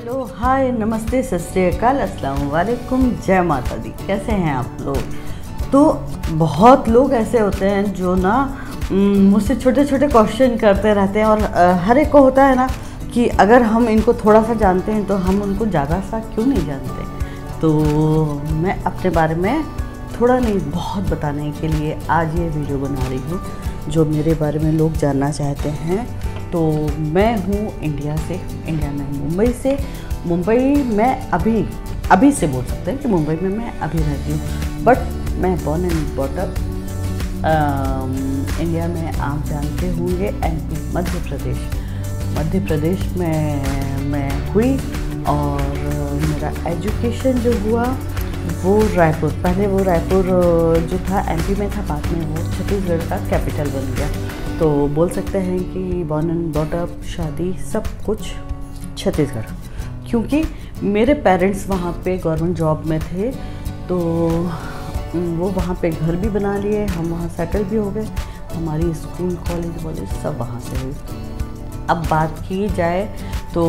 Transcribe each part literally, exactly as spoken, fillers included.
Hello hi नमस्ते सत श्री अकाल अस्सलाम वालेकुम जय माता दी। कैसे हैं आप लोग? तो बहुत लोग ऐसे होते हैं जो ना मुझसे छोटे छोटे क्वेश्चन करते रहते हैं और हर एक को होता है ना कि अगर हम इनको थोड़ा सा जानते हैं तो हम उनको ज़्यादा सा क्यों नहीं जानते। तो मैं अपने बारे में थोड़ा नहीं बहुत बताने के लिए आज ये वीडियो बना रही हूँ जो मेरे बारे में लोग जानना चाहते हैं। तो मैं हूँ इंडिया से, इंडिया में मुंबई से। मुंबई में अभी अभी से बोल सकते हैं कि मुंबई में मैं अभी रहती हूँ, बट मैं born and brought up India में आप जानते होंगे एमपी मध्य प्रदेश मध्य प्रदेश में मैं हुई और मेरा एजुकेशन जो हुआ वो रायपुर, पहले वो रायपुर जो था एमपी में था, बाद में वो छत्तीसगढ़ का कैपिटल बन गया। तो बोल सकते हैं कि बॉर्न एंड बॉट अप शादी सब कुछ छत्तीसगढ़, क्योंकि मेरे पेरेंट्स वहाँ पे गवर्नमेंट जॉब में थे तो वो वहाँ पे घर भी बना लिए, हम वहाँ सेटल भी हो गए, हमारी स्कूल कॉलेज वॉलेज सब वहाँ से हुई। अब बात की जाए तो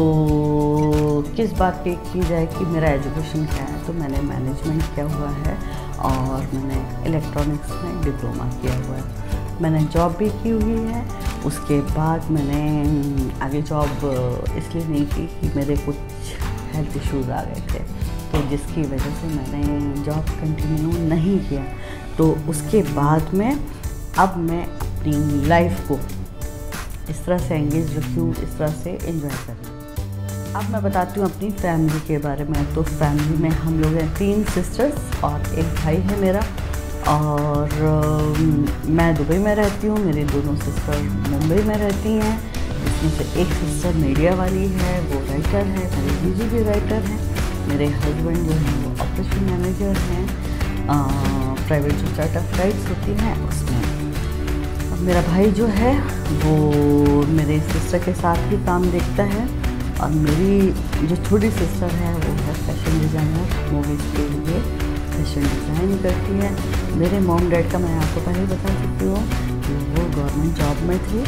किस बात की की जाए कि मेरा एजुकेशन क्या है, तो मैंने मैनेजमेंट किया हुआ है और मैंने इलेक्ट्रॉनिक्स में डिप्लोमा किया हुआ है। मैंने जॉब भी की हुई है। उसके बाद मैंने आगे जॉब इसलिए नहीं की कि मेरे कुछ हेल्थ इश्यूज़ आ गए थे, तो जिसकी वजह से मैंने जॉब कंटिन्यू नहीं किया। तो उसके बाद में अब मैं अपनी लाइफ को इस तरह से एंगेज रखी हूँ, इस तरह से एंजॉय कर रही हूँ। अब मैं बताती हूँ अपनी फैमिली के बारे में। तो फैमिली में हम लोग हैं तीन सिस्टर्स और एक भाई है मेरा, और मैं दुबई में रहती हूँ, मेरी दोनों सिस्टर मुंबई में रहती हैं। इसमें से एक सिस्टर मीडिया वाली है, वो राइटर है, मेरे जीजी भी राइटर हैं। मेरे हस्बैंड जो हैं वो ऑपरेशन मैनेजर हैं, प्राइवेट जो चार्ट ऑफ फ्लाइट्स होती हैं उसमें। अब मेरा भाई जो है वो मेरे सिस्टर के साथ ही काम देखता है, और मेरी जो छोटी सिस्टर है वो है फैशन डिज़ाइनर, मूवीज़ के लिए फैशन डिज़ाइन करती है। मेरे मॉम डैड का मैं आपको पहले बता चुकी हूँ कि वो गवर्नमेंट जॉब में थे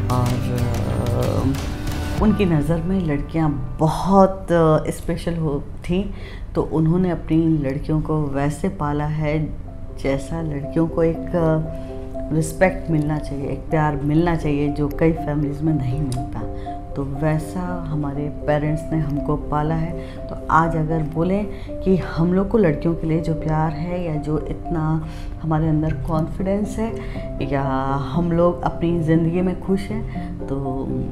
और उनकी नज़र में लड़कियाँ बहुत स्पेशल हो थी, तो उन्होंने अपनी लड़कियों को वैसे पाला है जैसा लड़कियों को एक रिस्पेक्ट मिलना चाहिए, एक प्यार मिलना चाहिए जो कई फैमिलीज़ में नहीं मिलता। तो वैसा हमारे पेरेंट्स ने हमको पाला है। तो आज अगर बोलें कि हम लोग को लड़कियों के लिए जो प्यार है या जो इतना हमारे अंदर कॉन्फिडेंस है या हम लोग अपनी ज़िंदगी में खुश हैं, तो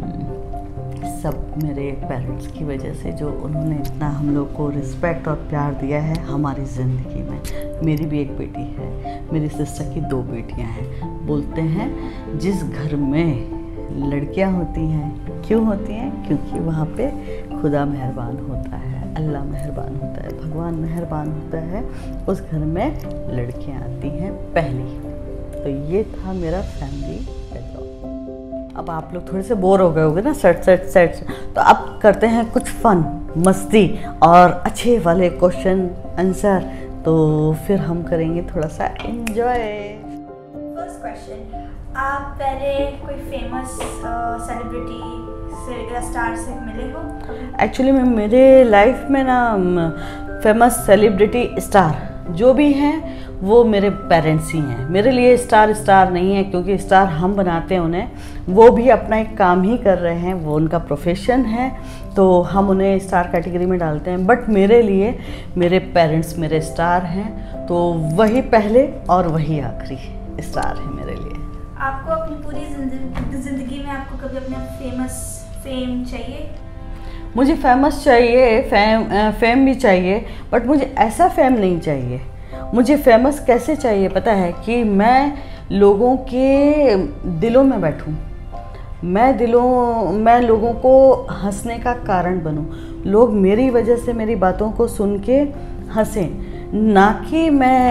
सब मेरे पेरेंट्स की वजह से, जो उन्होंने इतना हम लोग को रिस्पेक्ट और प्यार दिया है हमारी ज़िंदगी में। मेरी भी एक बेटी है, मेरी सिस्टर की दो बेटियां हैं। बोलते हैं जिस घर में लड़कियां होती हैं, क्यों होती हैं? क्योंकि वहाँ पे खुदा मेहरबान होता है, अल्लाह मेहरबान होता है, भगवान मेहरबान होता है, उस घर में लड़कियां आती हैं पहली। तो ये था मेरा फैमिली बैकग्राउंड। अब आप लोग थोड़े से बोर हो गए होंगे ना सेट सेट सेट तो अब करते हैं कुछ फन मस्ती और अच्छे वाले क्वेश्चन आंसर, तो फिर हम करेंगे थोड़ा सा एंजॉय। फर्स्ट क्वेश्चन, आप पहले कोई फेमस सेलिब्रिटी से स्टार से मिले हो? एक्चुअली मैं मेरे लाइफ में ना फेमस सेलिब्रिटी स्टार जो भी हैं वो मेरे पेरेंट्स ही हैं। मेरे लिए स्टार स्टार नहीं है, क्योंकि स्टार हम बनाते हैं उन्हें, वो भी अपना एक काम ही कर रहे हैं, वो उनका प्रोफेशन है, तो हम उन्हें स्टार कैटेगरी में डालते हैं। बट मेरे लिए मेरे पेरेंट्स मेरे स्टार हैं, तो वही पहले और वही आखिरी स्टार है मेरे लिए। आपको अपनी पूरी जिंदगी में आपको कभी अपना फेमस फेम चाहिए? मुझे फेमस चाहिए, फेम फेम भी चाहिए, बट मुझे ऐसा फेम नहीं चाहिए। मुझे फेमस कैसे चाहिए पता है? कि मैं लोगों के दिलों में बैठूं, मैं दिलों मैं लोगों को हंसने का कारण बनूं, लोग मेरी वजह से मेरी बातों को सुन के हंसें, ना कि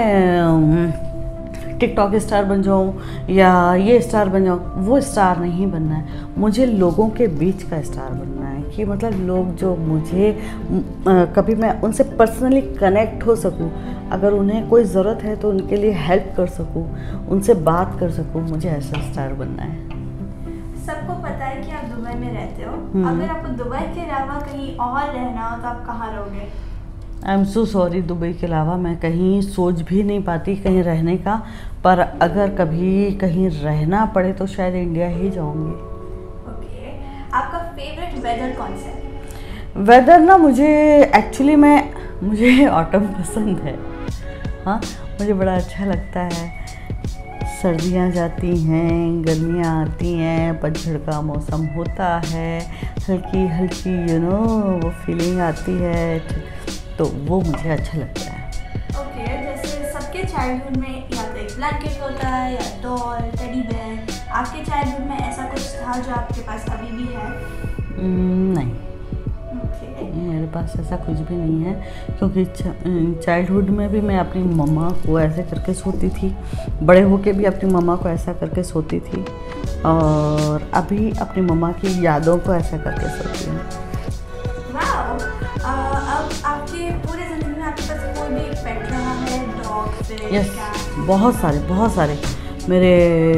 मैं टिकटॉक स्टार बन जाऊँ या ये स्टार बन जाऊँ। वो स्टार नहीं बनना है, मुझे लोगों के बीच का स्टार बनना है। कि मतलब लोग जो मुझे आ, कभी मैं उनसे पर्सनली कनेक्ट हो सकूँ, अगर उन्हें कोई ज़रूरत है तो उनके लिए हेल्प कर सकूँ, उनसे बात कर सकूँ, मुझे ऐसा स्टार बनना है। सबको पता है कि आप दुबई में रहते हो, हम्म। अगर आपको दुबई के अलावा कहीं और रहना हो तो आप कहाँ रहोगे? I am so sorry, Dubai के अलावा मैं कहीं सोच भी नहीं पाती कहीं रहने का, पर अगर कभी कहीं रहना पड़े तो शायद इंडिया ही जाऊंगी। ओके, आपका फेवरेट वेदर कौन सा है? वेदर ना, मुझे एक्चुअली मैं मुझे ऑटम पसंद है। हाँ, मुझे बड़ा अच्छा लगता है। सर्दियाँ जाती हैं, गर्मियाँ आती हैं, पतझड़ का मौसम होता है, हल्की हल्की यू नो वो फीलिंग आती है, तो वो मुझे अच्छा लगता है। ओके, जैसे सबके चाइल्डहुड में या तो एक ब्लैंकेट होता है या डॉल, टेडी बेयर, आपके चाइल्डहुड में ऐसा कुछ था जो आपके पास अभी भी है? हम्म, नहीं, ओके, मेरे पास ऐसा कुछ भी नहीं है, क्योंकि चाइल्डहुड में भी मैं अपनी मम्मा को ऐसे करके सोती थी, बड़े होके भी अपनी मम्मा को ऐसा करके सोती थी, और अभी अपनी मम्मा की यादों को ऐसा करके सोती हूँ। वाओ, अब आपके पूरे ज़िंदगी में आपके पास कोई भी पेट रहा है? Dog, fish, yes, cat? बहुत सारे बहुत सारे मेरे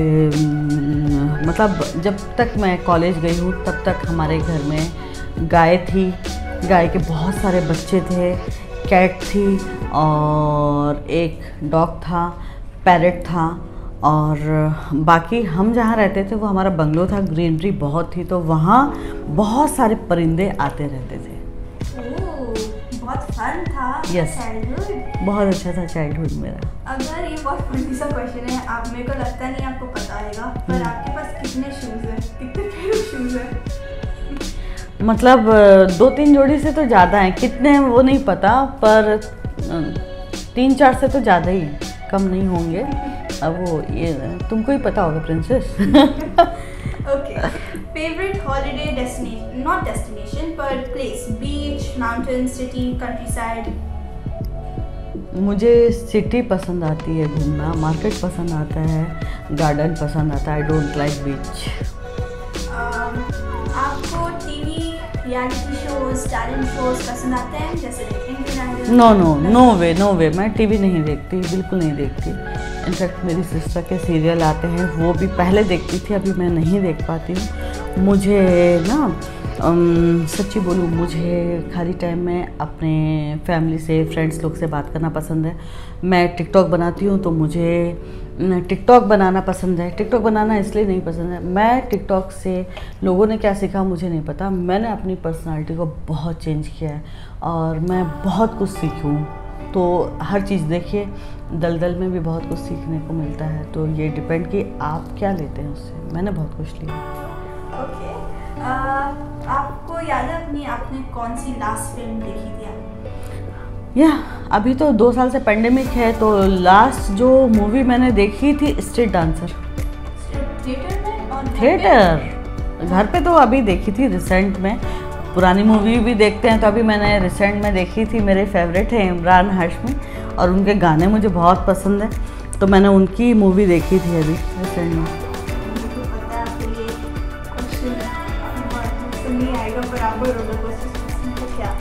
म, मतलब जब तक मैं कॉलेज गई हूँ तब तक हमारे घर में गाय थी, गाय के बहुत सारे बच्चे थे, कैट थी, और एक डॉग था, पैरेट था, और बाकी हम जहाँ रहते थे वो हमारा बंगलो था, ग्रीनरी बहुत थी, तो वहाँ बहुत सारे परिंदे आते रहते थे। ओह, बहुत फन था Yes. चाइल्डहुड। बहुत अच्छा था चाइल्डहुड मेरा। अगर ये बहुत फनी सा क्वेश्चन है, आप मेरे को लगता नहीं आपको पता होगा, पर आपके पास कितने शूज़ हैं? कितने पेयर ऑफ शूज़ हैं? मतलब दो तीन जोड़ी से तो ज़्यादा हैं, कितने हैं वो नहीं पता, पर तीन चार से तो ज़्यादा ही हैं, कम नहीं होंगे। अब वो ये तुमको ही पता होगा princess. Okay, favourite holiday destination, not destination पर place, beach, mountain, city, countryside? मुझे सिटी पसंद आती है घूमना, मार्केट पसंद आता है, गार्डन पसंद आता है, आई डोंट लाइक बीच। आपको TV reality shows, talent shows पसंद आते हैं, जैसे Indian Idol? No no no way no way मैं टीवी नहीं देखती, बिल्कुल नहीं देखती। इनफैक्ट मेरी सिस्टर के सीरियल आते हैं, वो भी पहले देखती थी, अभी मैं नहीं देख पाती हूँ। मुझे ना um, सच्ची बोलूँ, मुझे खाली टाइम में अपने फैमिली से, फ्रेंड्स लोग से बात करना पसंद है। मैं टिकटॉक बनाती हूँ, तो मुझे टिकटॉक बनाना पसंद है। टिकटॉक बनाना इसलिए नहीं पसंद है, मैं टिकटॉक से लोगों ने क्या सीखा मुझे नहीं पता, मैंने अपनी पर्सनालिटी को बहुत चेंज किया है और मैं बहुत कुछ सीखी हूँ। तो हर चीज़ देखिए, दलदल में भी बहुत कुछ सीखने को मिलता है, तो ये डिपेंड कि आप क्या लेते हैं उससे। मैंने बहुत कुछ लिया। ओके, आपको याद है अपनी आपने कौन सी लास्ट फिल्म देखी थी? या अभी तो दो साल से पेंडेमिक है, तो लास्ट जो मूवी मैंने देखी थी स्ट्रीट डांसर। थिएटर में? और थिएटर, घर पे तो अभी देखी थी रिसेंट में। पुरानी मूवी भी देखते हैं, तो अभी मैंने रिसेंट में देखी थी। मेरे फेवरेट हैं इमरान हाशमी और उनके गाने मुझे बहुत पसंद है, तो मैंने उनकी मूवी देखी थी अभी रिसेंट में। मुझे पता है आपको ये क्वेश्चन बहुत नहीं आएगा, पर आपको रोलर कोस्टर पसंद है क्या?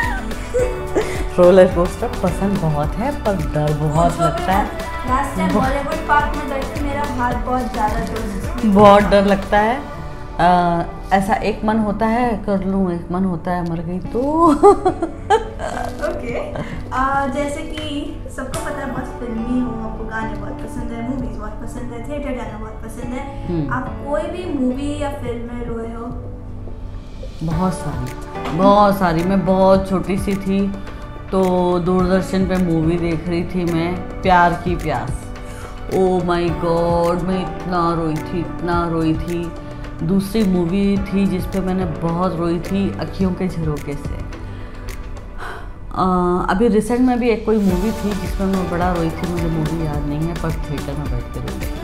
रोलर कोस्टर पसंद बहुत है, पर डर बहुत लगता है। लास्ट टाइम बॉलीवुड पार्क में गई थी, मेरा हाथ बहुत ज़्यादा जोर, बहुत डर लगता है। आ, ऐसा एक मन होता है कर लूँ, एक मन होता है मर गई तो। ओके, जैसे कि सबको पता है बहुत फिल्मी हो, आपको गाने बहुत पसंद है, मूवीज बहुत पसंद है, थिएटर जाना बहुत पसंद है। आप कोई भी मूवी या फिल्म में रोए हो? बहुत सारी बहुत सारी मैं बहुत छोटी सी थी तो दूरदर्शन पे मूवी देख रही थी मैं, प्यार की प्यास। ओ माय गॉड, मैं इतना रोई थी इतना रोई थी। दूसरी मूवी थी जिस पे मैंने बहुत रोई थी, अखियों के झरोके से। आ, अभी रिसेंट में भी एक कोई मूवी थी जिसमें मैं बड़ा रोई थी, मुझे मूवी याद नहीं है, पर थिएटर में बैठ के रोई थी।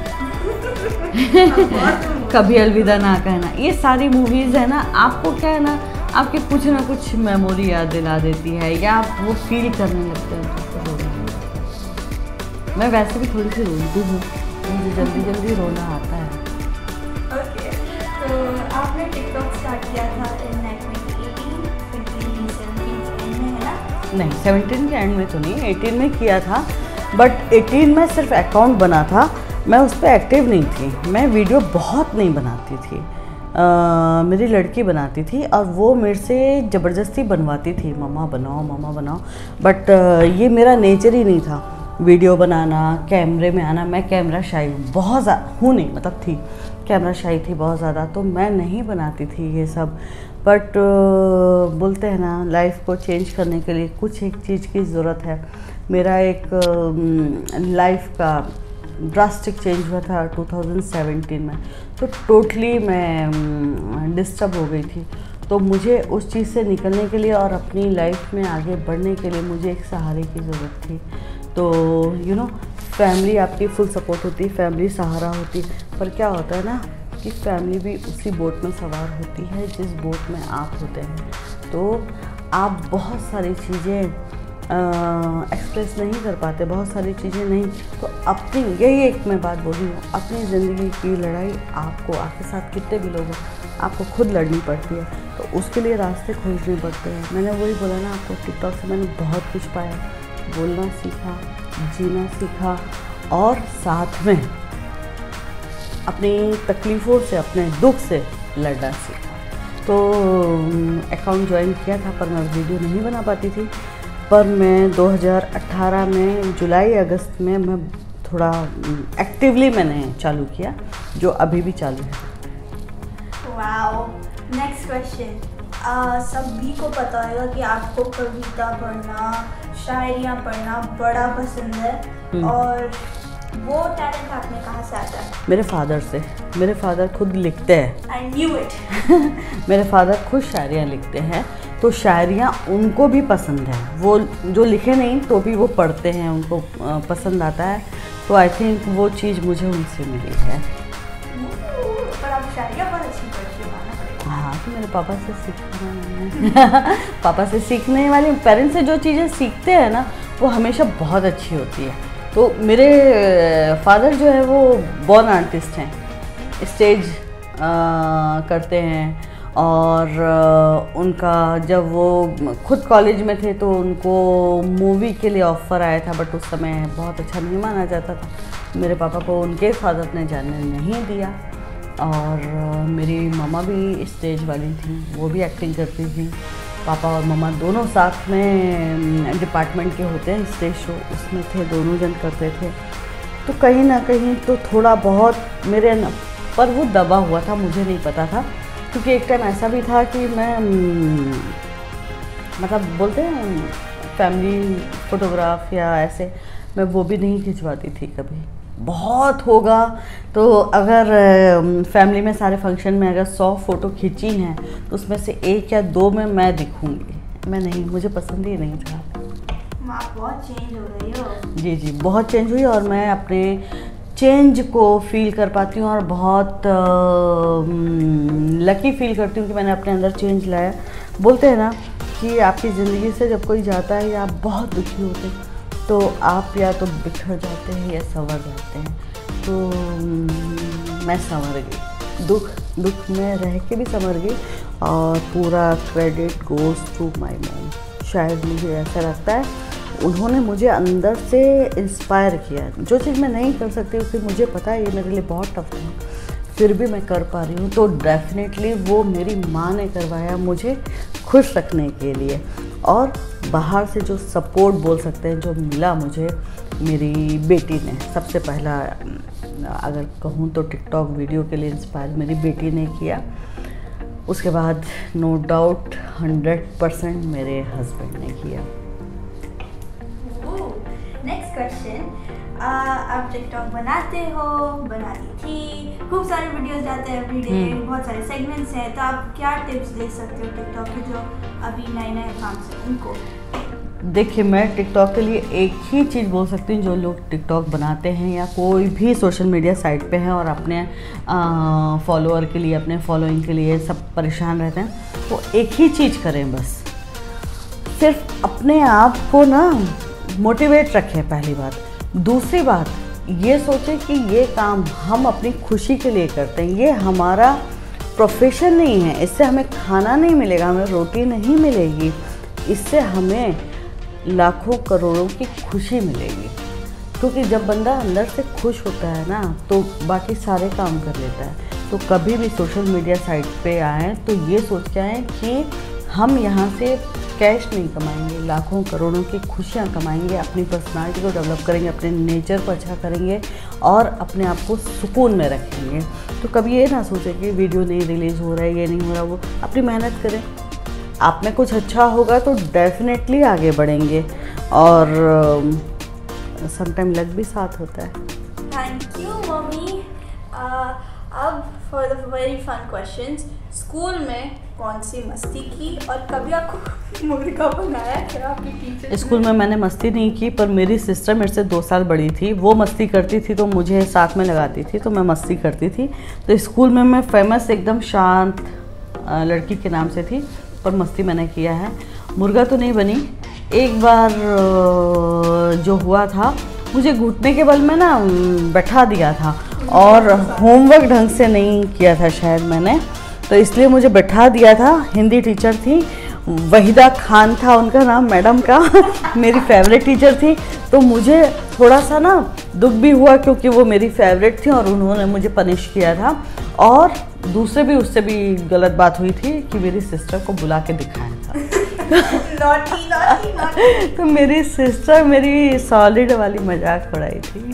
कभी अलविदा ना कहना, ये सारी मूवीज़ है ना, आपको क्या है ना, आपके कुछ ना कुछ मेमोरी याद दिला देती है, या आप वो फील करने लगते हैं तो रोना लगता है। मैं वैसे भी थोड़ी सी रोती हूँ, मुझे जल्दी जल्दी रोना आता है। ओके, तो आपने टिकटॉक स्टार्ट किया था in twenty eighteen, twenty seventeen में, है ना? नहीं, सेवनटीन के एंड में तो नहीं, एटीन में किया था, बट एटीन में सिर्फ अकाउंट बना था, मैं उस पर एक्टिव नहीं थी। मैं वीडियो बहुत नहीं बनाती थी, आ, मेरी लड़की बनाती थी और वो मेरे से ज़बरदस्ती बनवाती थी, मम्मा बनाओ मम्मा बनाओ। बट ये मेरा नेचर ही नहीं था, वीडियो बनाना, कैमरे में आना। मैं कैमरा शाई हूँ, बहुत ज़्यादा हूँ नहीं, मतलब थी कैमरा शाई थी बहुत ज़्यादा, तो मैं नहीं बनाती थी ये सब। बट uh, बोलते हैं ना, लाइफ को चेंज करने के लिए कुछ एक चीज़ की ज़रूरत है। मेरा एक लाइफ uh, का ड्रास्टिक चेंज हुआ था टू थाउजेंड सेवेंटीन में, तो टोटली मैं डिस्टर्ब हो गई थी। तो मुझे उस चीज़ से निकलने के लिए और अपनी लाइफ में आगे बढ़ने के लिए मुझे एक सहारे की ज़रूरत थी। तो यू नो फैमिली आपकी फुल सपोर्ट होती, फैमिली सहारा होती, पर क्या होता है ना कि फैमिली भी उसी बोट में सवार होती है जिस बोट में आप होते हैं। तो आप बहुत सारी चीज़ें एक्सप्रेस नहीं कर पाते, बहुत सारी चीज़ें नहीं। तो अपनी, यही एक मैं बात बोल रही हूँ, अपनी ज़िंदगी की लड़ाई आपको, आपके साथ कितने भी लोग हैं, आपको खुद लड़नी पड़ती है। तो उसके लिए रास्ते खोजने पड़ते हैं। मैंने वही बोला ना आपको, टिकटॉक से मैंने बहुत कुछ पाया, बोलना सीखा, जीना सीखा, और साथ में अपनी तकलीफ़ों से, अपने दुख से लड़ना सीखा। तो अकाउंट ज्वाइन किया था, पर मैं वीडियो नहीं बना पाती थी। पर मैं दो हज़ार अठारह में जुलाई अगस्त में मैं थोड़ा एक्टिवली मैंने चालू किया, जो अभी भी चालू है। Wow, next question. सभी को पता होगा कि आपको कविता पढ़ना, शायरियाँ पढ़ना बड़ा पसंद है, और वो टैलेंट आपने कहाँ से आता है? मेरे फादर से। मेरे फादर खुद लिखते हैं। I knew it. मेरे फादर खुद शायरियाँ लिखते हैं, तो शायरियाँ उनको भी पसंद है। वो जो लिखे नहीं तो भी वो पढ़ते हैं, उनको पसंद आता है। तो आई थिंक वो चीज़ मुझे उनसे मिली है। पर आप शायरियाँ बहुत अच्छी पढ़ते हो। हाँ, तो मेरे पापा से सीखना पापा से सीखने वाले, पेरेंट्स से जो चीज़ें सीखते हैं ना, वो हमेशा बहुत अच्छी होती है। तो मेरे फादर जो है वो बॉर्न आर्टिस्ट हैं, स्टेज आ, करते हैं, और आ, उनका जब वो खुद कॉलेज में थे तो उनको मूवी के लिए ऑफ़र आया था, बट उस समय बहुत अच्छा नहीं माना जाता था। मेरे पापा को उनके फादर ने जाने नहीं दिया। और आ, मेरी मामा भी स्टेज वाली थी, वो भी एक्टिंग करती थी। पापा और मम्मा दोनों साथ में डिपार्टमेंट के होते हैं, स्टेज शो उसमें थे, दोनों जन करते थे। तो कहीं ना कहीं तो थोड़ा बहुत मेरे न, पर वो दबा हुआ था, मुझे नहीं पता था। क्योंकि एक टाइम ऐसा भी था कि मैं मतलब बोलते हैं फैमिली फ़ोटोग्राफ या ऐसे, मैं वो भी नहीं खिंचवाती थी कभी। बहुत होगा तो अगर फैमिली में सारे फंक्शन में अगर सौ फ़ोटो खींची हैं तो उसमें से एक या दो में मैं दिखूंगी, मैं नहीं, मुझे पसंद ही नहीं था। आप बहुत चेंज हो गई हो। जी जी, बहुत चेंज हुई, और मैं अपने चेंज को फील कर पाती हूँ, और बहुत लकी फील करती हूँ कि मैंने अपने अंदर चेंज लाया। बोलते हैं ना कि आपकी ज़िंदगी से जब कोई जाता है या आप बहुत दुखी होते हैं, तो आप या तो बिखर जाते हैं या संवर जाते हैं। तो मैं संवर गई, दुख दुख में रह के भी संवर गई, और पूरा credit goes to my mom. शायद मुझे ऐसा लगता है उन्होंने मुझे अंदर से इंस्पायर किया। जो चीज़ मैं नहीं कर सकती उसे मुझे पता है ये मेरे लिए बहुत टफ है, फिर भी मैं कर पा रही हूँ। तो डेफिनेटली वो मेरी माँ ने करवाया मुझे खुश रखने के लिए। और बाहर से जो सपोर्ट बोल सकते हैं जो मिला मुझे, मेरी बेटी ने सबसे पहला, अगर कहूँ तो टिकटॉक वीडियो के लिए इंस्पायर मेरी बेटी ने किया। उसके बाद नो डाउट हंड्रेड परसेंट मेरे हस्बैंड ने किया। नेक्स्ट क्वेश्चन, आप टिकटॉक बनाते हो, बनाती थी, खूब सारे वीडियोस जाते हैं एवरीडे, बहुत सारे सेगमेंट्स हैं, तो आप क्या टिप्स दे सकते हो टिकटॉक के जो अभी नए नए काम से उनको? देखिए, मैं टिकटॉक के लिए एक ही चीज़ बोल सकती हूँ, जो लोग टिकटॉक बनाते हैं या कोई भी सोशल मीडिया साइट पे हैं और अपने फॉलोअर के लिए, अपने फॉलोइंग के लिए सब परेशान रहते हैं, वो एक ही चीज़ करें, बस सिर्फ अपने आप को ना मोटिवेट रखें, पहली बात। दूसरी बात, ये सोचें कि ये काम हम अपनी खुशी के लिए करते हैं, ये हमारा प्रोफेशन नहीं है, इससे हमें खाना नहीं मिलेगा, हमें रोटी नहीं मिलेगी, इससे हमें लाखों करोड़ों की खुशी मिलेगी। क्योंकि जब बंदा अंदर से खुश होता है ना, तो बाकी सारे काम कर लेता है। तो कभी भी सोशल मीडिया साइट पे आएँ तो ये सोच के आएँ कि हम यहाँ से कैश नहीं कमाएंगे, लाखों करोड़ों की खुशियाँ कमाएंगे, अपनी पर्सनालिटी को डेवलप करेंगे, अपने नेचर को अच्छा करेंगे और अपने आप को सुकून में रखेंगे। तो कभी ये ना सोचें कि वीडियो नहीं रिलीज़ हो रहा है, ये नहीं हो रहा, वो अपनी मेहनत करें। आप में कुछ अच्छा होगा तो डेफिनेटली आगे बढ़ेंगे और समटाइम लक भी साथ होता है। Thank you mummy. अब for the very fun questions, school में कौन सी मस्ती की और कभी आपको मुर्गा बनाया क्या आपकी टीचर? स्कूल में मैंने मस्ती नहीं की, पर मेरी सिस्टर मेरे से दो साल बड़ी थी, वो मस्ती करती थी तो मुझे साथ में लगाती थी, तो मैं मस्ती करती थी। तो स्कूल में मैं फेमस एकदम शांत लड़की के नाम से थी, पर मस्ती मैंने किया है। मुर्गा तो नहीं बनी। एक बार जो हुआ था, मुझे घुटने के बल में ना बैठा दिया था और होमवर्क ढंग से नहीं किया था शायद मैंने, तो इसलिए मुझे बैठा दिया था। हिंदी टीचर थी, वहीदा खान था उनका नाम, मैडम का मेरी फेवरेट टीचर थी। तो मुझे थोड़ा सा ना दुख भी हुआ क्योंकि वो मेरी फेवरेट थी और उन्होंने मुझे पनिश किया था। और दूसरे भी उससे भी गलत बात हुई थी कि मेरी सिस्टर को बुला के दिखाया था। Naughty naughty naughty. तो मेरी सिस्टर मेरी सॉलिड वाली मजाक उड़ाई थी।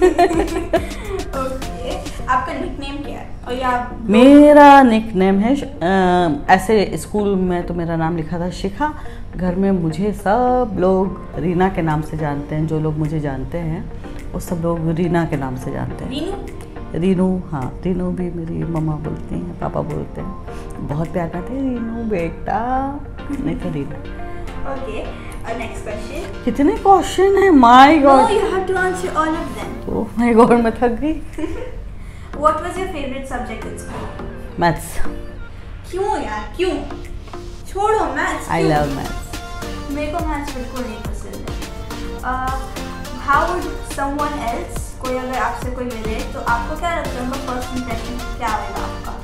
ओके, आपका निकनेम क्या है? और या मेरा निकनेम है, आ, ऐसे स्कूल में तो मेरा नाम लिखा था शिखा, घर में मुझे सब लोग रीना के नाम से जानते हैं। जो लोग मुझे जानते हैं वो सब लोग रीना के नाम से जानते हैं। रीनू? रीनू, हाँ रीनू भी मेरी मम्मा बोलती हैं, पापा बोलते हैं, बहुत प्यार करते हैं रीनू बेटा, नहीं तो रीनू। Okay, next question. कितने क्वेश्चन हैं, my no god. You have to answer all of them. Oh my god, मैं थक गई। What was your favourite subject in school? Maths. क्यों यार, क्यों? छोड़ो मैथ्स। I love maths. मेरे को मैथ्स बिल्कुल नहीं पसंद है। हाउ वुड समवन एल्स, कोई अगर आपसे कोई मिले तो आपको क्या लगता है उनका फर्स्ट इंप्रेशन क्या होगा आपका?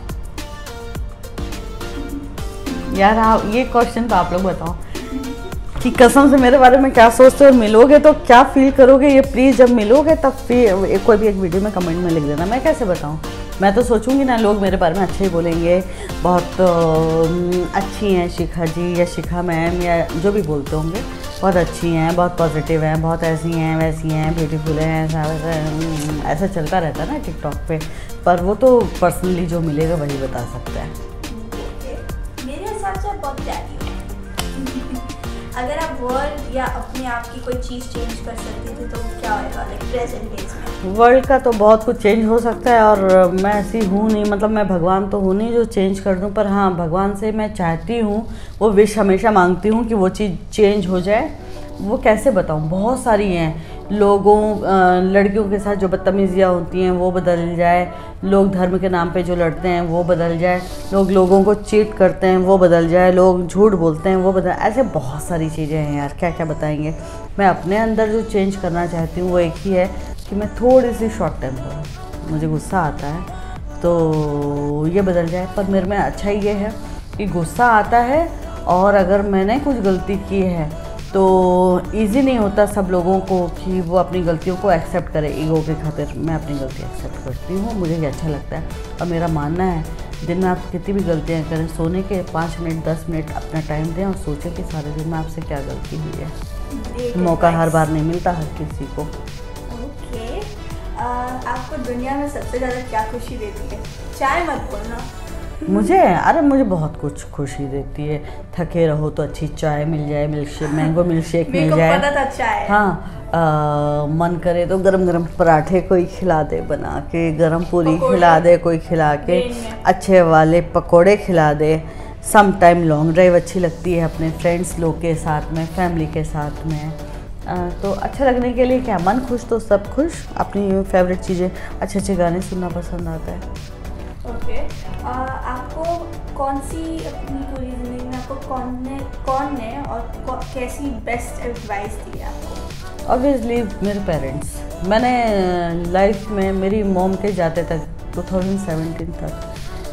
यार आप ये क्वेश्चन तो आप लोग बताओ कि कसम से मेरे बारे में क्या सोचते हो और मिलोगे तो क्या फील करोगे, ये प्लीज़ जब मिलोगे तब फिर कोई भी एक वीडियो में कमेंट में लिख देना। मैं कैसे बताऊँ, मैं तो सोचूंगी ना लोग मेरे बारे में अच्छे ही बोलेंगे, बहुत अच्छी हैं शिखा जी या शिखा मैम या जो भी बोलते होंगे, बहुत अच्छी हैं, बहुत पॉजिटिव हैं, बहुत ऐसी हैं वैसी हैं, ब्यूटीफुल हैं, ऐसा वैसा ऐसा चलता रहता है ना टिकटॉक पे। पर वो तो पर्सनली जो मिलेगा वही बता सकता है। मेरे हिसाब से आप बहुत प्यारी हो। अगर आप वर्ल्ड या अपने आप की कोई चीज़ चेंज कर सकती थी तो क्या होगा, लाइक प्रेजेंट डेज में? वर्ल्ड का तो बहुत कुछ चेंज हो सकता है और मैं ऐसी हूँ नहीं, मतलब मैं भगवान तो हूँ नहीं जो चेंज कर दूँ, पर हाँ भगवान से मैं चाहती हूँ, वो विश हमेशा मांगती हूँ कि वो चीज़ चेंज हो जाए। वो कैसे बताऊँ, बहुत सारी हैं। लोगों लड़कियों के साथ जो बदतमीज़ियाँ होती हैं वो बदल जाए, लोग धर्म के नाम पे जो लड़ते हैं वो बदल जाए, लोग लोगों को चीट करते हैं वो बदल जाए, लोग झूठ बोलते हैं वो बदल, ऐसे बहुत सारी चीज़ें हैं यार, क्या क्या बताएंगे। मैं अपने अंदर जो चेंज करना चाहती हूँ वो एक ही है कि मैं थोड़ी सी शॉर्ट टेम्पर हूँ, मुझे गुस्सा आता है तो ये बदल जाए। पर मेरे में अच्छा ये है कि गुस्सा आता है और अगर मैंने कुछ गलती की है तो इजी नहीं होता सब लोगों को कि वो अपनी गलतियों को एक्सेप्ट करे। ईगो के खातिर मैं अपनी गलती एक्सेप्ट करती हूँ, मुझे ये अच्छा लगता है। और मेरा मानना है दिन में आप कितनी भी गलतियाँ करें, सोने के पाँच मिनट दस मिनट अपना टाइम दें और सोचें कि सारे दिन में आपसे क्या गलती हुई है। मौका हर बार नहीं मिलता हर किसी को। ओके, आपको दुनिया में सबसे ज़्यादा क्या खुशी देती है? चाय मत बोलना। मुझे अरे मुझे बहुत कुछ खुशी देती है। थके रहो तो अच्छी चाय मिल जाए, milkshake, mango milkshake मिल जाए। पता था चाय। हाँ, आ, मन करे तो गरम गरम पराठे कोई खिला दे बना के, गरम पूरी खिला दे कोई खिला के, अच्छे वाले पकोड़े खिला दे। सम टाइम लॉन्ग ड्राइव अच्छी लगती है अपने फ्रेंड्स लोग के साथ में, फैमिली के साथ में। आ, तो अच्छा लगने के लिए क्या, मन खुश तो सब खुश। अपनी फेवरेट चीज़ें, अच्छे अच्छे गाने सुनना पसंद आता है। Okay, okay. आपको कौन सी अपनी पूरी ज़िंदगी में आपको कौन ने कौन ने और कैसी बेस्ट एडवाइस दी है आपको? ऑब्वियसली मेरे पेरेंट्स। मैंने लाइफ में मेरी मॉम के जाते तक दो हज़ार सत्रह तक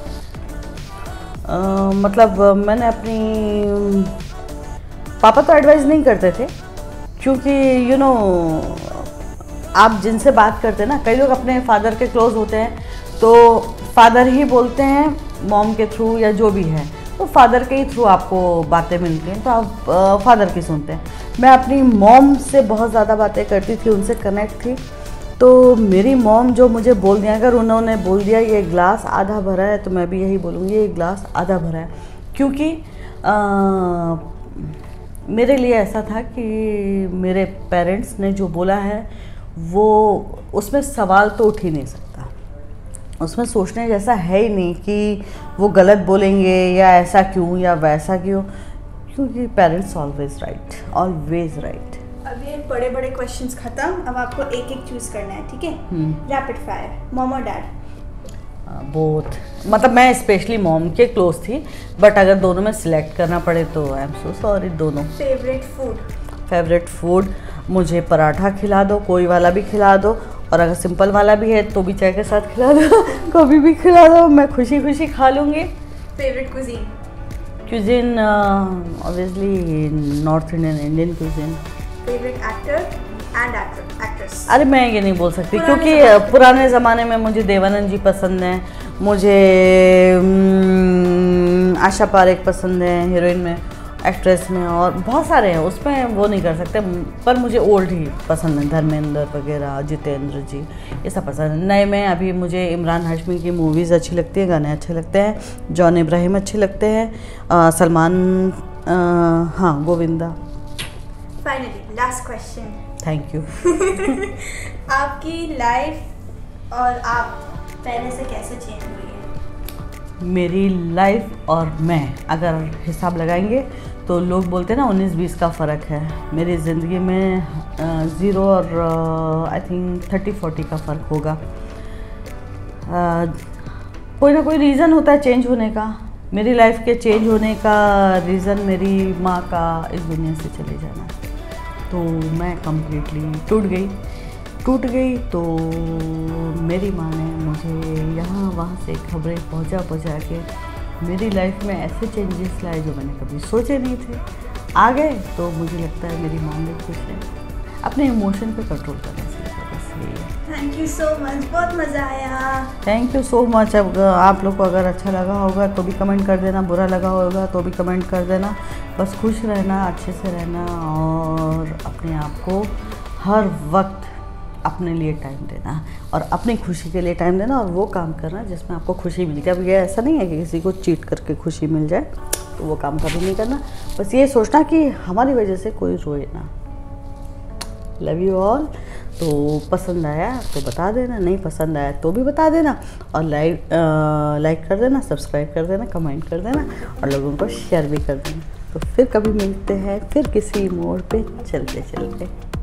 आ, मतलब मैंने अपनी पापा तो एडवाइस नहीं करते थे क्योंकि यू you नो know, आप जिनसे बात करते हैं ना, कई लोग अपने फादर के क्लोज होते हैं तो फादर ही बोलते हैं मॉम के थ्रू या जो भी है, तो फादर के ही थ्रू आपको बातें मिलती हैं, तो आप फादर की सुनते हैं। मैं अपनी मॉम से बहुत ज़्यादा बातें करती थी, उनसे कनेक्ट थी। तो मेरी मॉम जो मुझे बोल दिया, अगर उन्होंने बोल दिया ये ग्लास आधा भरा है, तो मैं भी यही बोलूँगी ये ग्लास आधा भरा है। क्योंकि आ, मेरे लिए ऐसा था कि मेरे पेरेंट्स ने जो बोला है वो उसमें सवाल तो उठ ही नहीं सकता, उसमें सोचने जैसा है ही नहीं कि वो गलत बोलेंगे या ऐसा क्यों या वैसा क्यों, क्योंकि parents always right, always right. अब ये बड़े बड़े क्वेश्चंस खत्म, अब आपको एक एक चूज करना है, ठीक है? रैपिड फायर, मॉम और डैड? बोथ, मतलब मैं स्पेशली मॉम के क्लोज थी, बट अगर दोनों में सिलेक्ट करना पड़े तो आई एम सो सॉरी, दोनों। Favourite food? फेवरेट फूड मुझे पराठा खिला दो, कोई वाला भी खिला दो, और अगर सिंपल वाला भी है तो भी चाय के साथ खिला दो कभी भी खिला दो, मैं खुशी खुशी खा लूँगी। Favourite cuisine? Cuisine obviously north Indian, Indian cuisine. Favourite actor and actor actress? अरे मैं ये नहीं बोल सकती, क्योंकि पुराने ज़माने में मुझे देवानंद जी पसंद हैं, मुझे आशा पारेख पसंद है हीरोइन में, एक्ट्रेस में, और बहुत सारे हैं, उसमें वो नहीं कर सकते, पर मुझे ओल्ड ही पसंद है, धर्मेंद्र वगैरह, जितेंद्र जी, ये सब पसंद है। नए में अभी मुझे इमरान हाशमी की मूवीज़ अच्छी लगती हैं, गाने अच्छे लगते हैं, जॉन इब्राहिम अच्छे लगते हैं, सलमान, हाँ Govinda. Finally last question. Thank you. आपकी लाइफ और आप पहले से कैसे चेंज हुई है? मेरी लाइफ और मैं अगर हिसाब लगाएंगे तो लोग बोलते हैं ना उन्नीस बीस का फ़र्क है, मेरी ज़िंदगी में ज़ीरो और आई थिंक थर्टी फोर्टी का फ़र्क होगा। आ, कोई ना कोई रीज़न होता है चेंज होने का। मेरी लाइफ के चेंज होने का रीज़न मेरी माँ का इस दुनिया से चले जाना, तो मैं कम्प्लीटली टूट गई टूट गई तो मेरी माँ ने मुझे यहाँ वहाँ से खबरें पहुँचा पहुँचा के मेरी लाइफ में ऐसे चेंजेस लाए जो मैंने कभी सोचे नहीं थे, आ गए। तो मुझे लगता है मेरी माँ भी खुश है, अपने इमोशन पे कंट्रोल करना सीखा, बस यही है। थैंक यू सो मच, बहुत मज़ा आया। Thank you so much. अब आप लोग को अगर अच्छा लगा होगा तो भी कमेंट कर देना, बुरा लगा होगा तो भी कमेंट कर देना। बस खुश रहना, अच्छे से रहना, और अपने आप को हर वक्त अपने लिए टाइम देना और अपनी खुशी के लिए टाइम देना, और वो काम करना जिसमें आपको खुशी मिलती है। अब ये ऐसा नहीं है कि किसी को चीट करके खुशी मिल जाए, तो वो काम कभी नहीं करना। बस ये सोचना कि हमारी वजह से कोई रोए ना। Love you all. तो पसंद आया तो बता देना, नहीं पसंद आया तो भी बता देना, और लाइक लाइक कर देना, सब्सक्राइब कर देना, कमेंट कर देना, और लोगों को शेयर भी कर देना। तो फिर कभी मिलते हैं, फिर किसी मोड़ पे चलते चलते।